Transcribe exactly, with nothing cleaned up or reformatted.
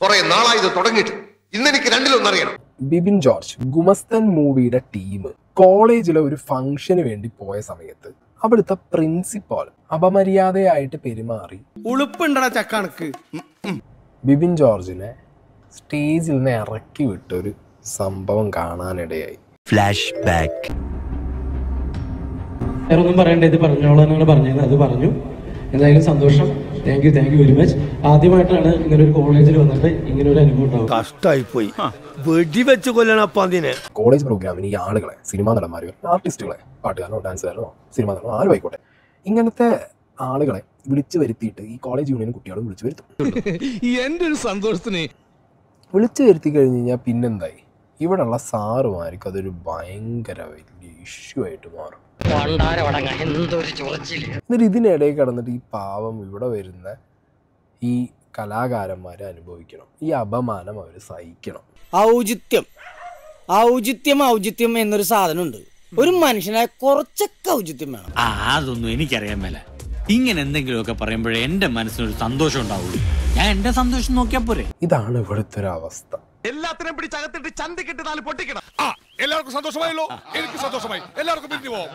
കുറെ നാളായി ഇത് തുടങ്ങിയിട്ട്. ഇന്നെനിക്ക് രണ്ടിലൊന്നറിയണം. ബിബിൻ ജോർജ് ഗുമസ്തൻ മൂവിയുടെ ടീം കോളേജിലെ ഒരു ഫംഗ്ഷന് വേണ്ടി പോയ സമയത്ത് അവിടുത്തെ പ്രിൻസിപ്പാൾ അപമര്യാദയായിട്ട് പെരുമാറി ഉളുപ്പുണ്ടടാ ചക്കണക്ക് ബിബിൻ ജോർജിനെ സ്റ്റേജിൽ നിന്ന് ഇറക്കി വിട്ടൊരു സംഭവം കാണാനിടയായി. Flash back. വേറൊന്നും പറയണ്ട, ഇത് പറഞ്ഞോളാന്നാണ് പറഞ്ഞത്, അത് പറഞ്ഞു. എന്തായാലും സന്തോഷം. Thank you thank you very much. ആദ്യമായിട്ടാണ് ഇങ്ങനെ ഒരു കോളേജിൽ വന്നിട്ട് ഇങ്ങനെ ഒരു അനുഭവം ഉണ്ടാവും. കഷ്ടായി പോയി, വെടിവെച്ച് കൊല്ലണം അതിനെ. കോളേജ് പ്രോഗ്രാമിന് ഈ ആളുകളെ, സിനിമാ നടന്മാരോ ആർട്ടിസ്റ്റുകളെ, പാട്ടുകാരനോ ഡാൻസുകാരനോ സിനിമാ നടനോ ആരും ആയിക്കോട്ടെ, ഇങ്ങനത്തെ ആളുകളെ വിളിച്ചു വരുത്തിയിട്ട് ഈ കോളേജ് യൂണിയൻ കുട്ടികളും വിളിച്ചു വരുത്തും. എന്റെ ഒരു സന്തോഷത്തിന് വിളിച്ചു വരുത്തി കഴിഞ്ഞ് കഴിഞ്ഞാൽ പിന്നെന്തായി, ഇവിടെയുള്ള സാറുമാർക്ക് അതൊരു ഭയങ്കര വലിയ ഇഷ്യൂ ആയിട്ട് മാറും. എന്നിട്ട് ഇതിനിടയിൽ കിടന്നിട്ട് ഈ പാവം ഇവിടെ വരുന്ന ഈ കലാകാരന്മാരെ അനുഭവിക്കണം, ഈ അപമാനം അവർ സഹിക്കണം. ഔചിത്യം ഔചിത്യം ഔചിത്യം എന്നൊരു സാധനമുണ്ട്. ഒരു മനുഷ്യനായ കുറച്ചൊക്കെ ഔചിത്യം വേണം. ആ അതൊന്നും എനിക്കറിയാൻ മേല. ഇങ്ങനെ എന്തെങ്കിലുമൊക്കെ പറയുമ്പോഴേ എന്റെ മനസ്സിനൊരു സന്തോഷം ഉണ്ടാവുള്ളൂ. ഞാൻ എന്റെ സന്തോഷം നോക്കിയാ പോരെ. ഇതാണ് ഇവിടുത്തെ ഒരു അവസ്ഥ. എല്ലാത്തിനും പിടിച്ചകത്തിട്ട് ചന്തിക്കിട്ട് നാല് പൊട്ടിക്കണം. എല്ലാവർക്കും സന്തോഷമായല്ലോ, എനിക്ക് സന്തോഷമായി. എല്ലാവർക്കും പിരിഞ്ഞു പോവാം.